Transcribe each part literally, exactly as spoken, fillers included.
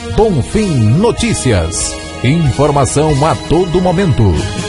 Bonfim Notícias. Informação a todo momento.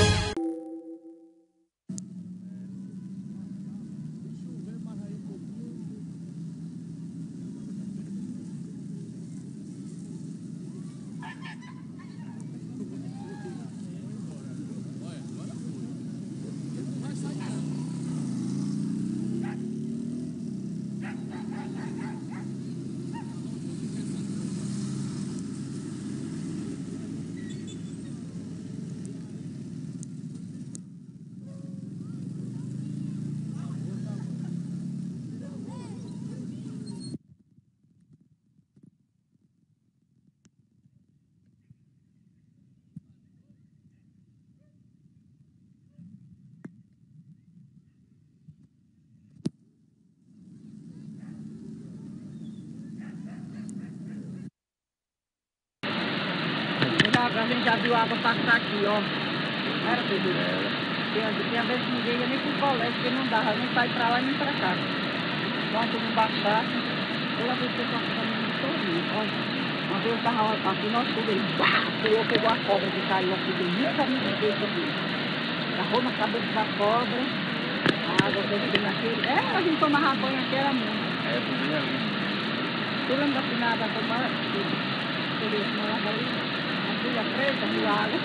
A gente já viu a água passar aqui, ó. Era tudo. Tinha, tinha vezes que ninguém ia nem pro colégio, porque não dava nem pra ir pra lá nem pra cá. Quando não baixasse, toda vez que eu tava ficando sozinho. Olha, uma vez eu tava aqui, nós tudo, ele pulou, pegou a cobra que caiu aqui, eu nunca me esqueço aqui. Agarrou na cabeça da cobra, a água que eu fiquei naquele. É, a gente tomava banho aqui, era muito. É, tudo ali. Tu lembra da finada da tomada? Entendeu? Não era ali. Filha preta, no lago,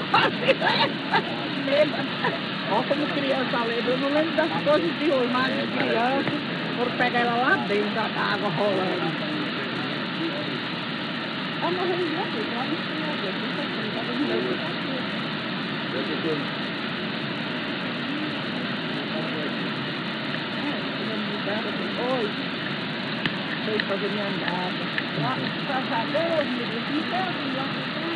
olha como criança lembra, eu não lembro das coisas de hoje, mas de criança, foram pegar ela lá dentro da água rolando. Ela morreu de aqui, ela não tinha ver, não sei se ela não veio aqui. Oi, foi fazer minha andada. Graças a Deus, meu Deus, não tem lá.